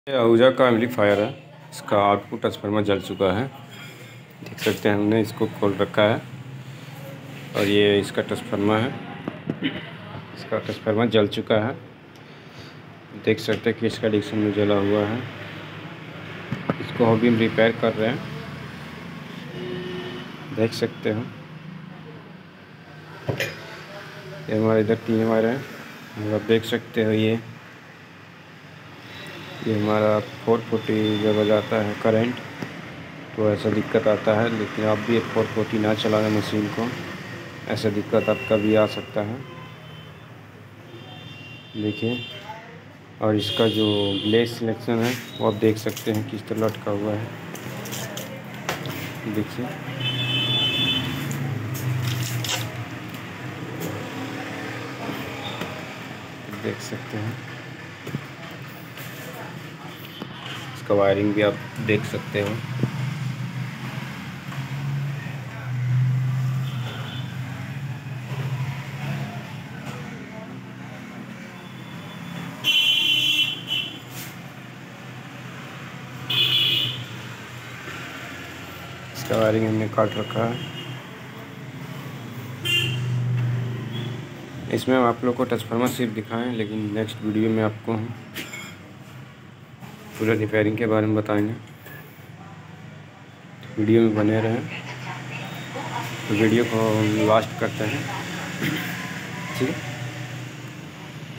ये आहूजा का एम्पलीफायर है। इसका आउटपुट ट्रांसफार्मर जल चुका है, देख सकते हैं। हमने इसको खोल रखा है और ये इसका ट्रांसफार्मर है। इसका ट्रांसफार्मर जल चुका है, देख सकते हैं कि इसका डिक्शन में जला हुआ है। इसको अभी हम रिपेयर कर रहे हैं, देख सकते हैं। ये हमारे इधर 3 वायर हैं, आप देख सकते हो। ये हमारा 440 जब जाता है करंट तो ऐसा दिक्कत आता है। लेकिन आप भी 440 ना चलाना मशीन को, ऐसा दिक्कत आपका भी आ सकता है। देखिए, और इसका जो ग्लेस सिलेक्शन है वो आप देख सकते हैं किस तरह लटका हुआ है। देखिए, देख सकते हैं। इसका वायरिंग भी आप देख सकते हो। इसका वायरिंग हमने काट रखा है। इसमें हम आप लोग को ट्रांसफार्मर सिर्फ दिखाएं, लेकिन नेक्स्ट वीडियो में आपको हम पूरा रिपेयरिंग के बारे में बताएंगे। वीडियो में बने रहें। तो वीडियो को लास्ट करते हैं, ठीक है।